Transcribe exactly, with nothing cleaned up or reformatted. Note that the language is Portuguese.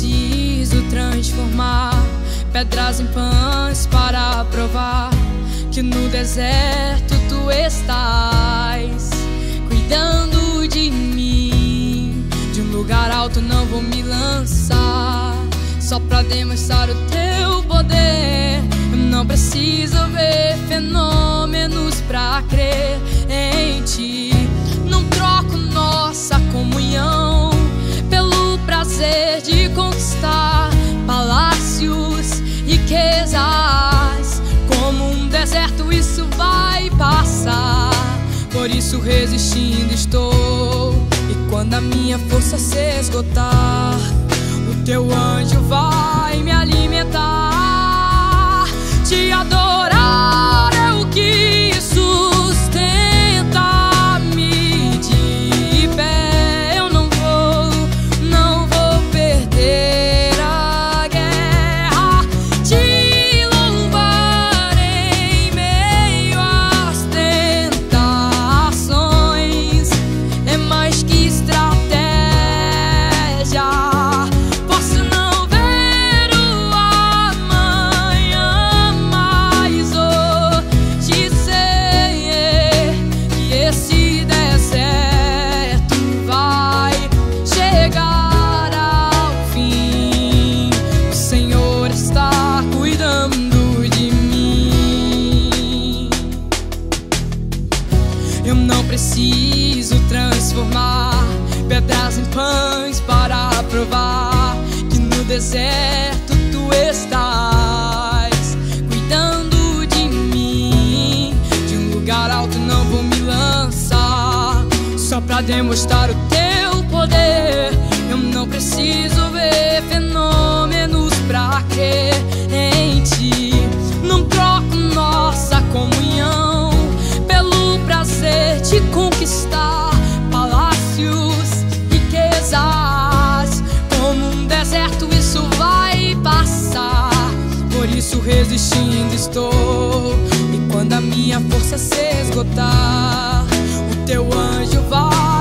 preciso transformar pedras em pães para provar que no deserto tu estás cuidando de mim. De um lugar alto não vou me lançar só pra demonstrar o teu poder. Eu não preciso ver fenômenos pra crer em ti. Não troco nossa comunhão pelo prazer de conquistar palácios, riquezas. Como um deserto isso vai passar, por isso resistindo estou. E quando a minha força se esgotar, o teu anjo vai me alimentar. Te adorar é o que sustenta me de pé. Eu não vou, não vou perder a guerra. Te louvar em meio às tentações é mais que estratégia. Posso não ver o amanhã, mas hoje sei que esse deserto vai chegar ao fim. O Senhor está cuidando de mim. Eu não preciso transformar pedras em pães para provar que no deserto tu estás cuidando de mim. De um lugar alto não vou me lançar só pra demonstrar o teu poder. Eu não preciso ver fenômenos pra crer em ti. Não troco nossa comunhão pelo prazer de conquistar palácios, riquezas. Como um deserto isso vai passar, por isso resistindo estou. E quando a minha força se esgotar, o teu anjo vai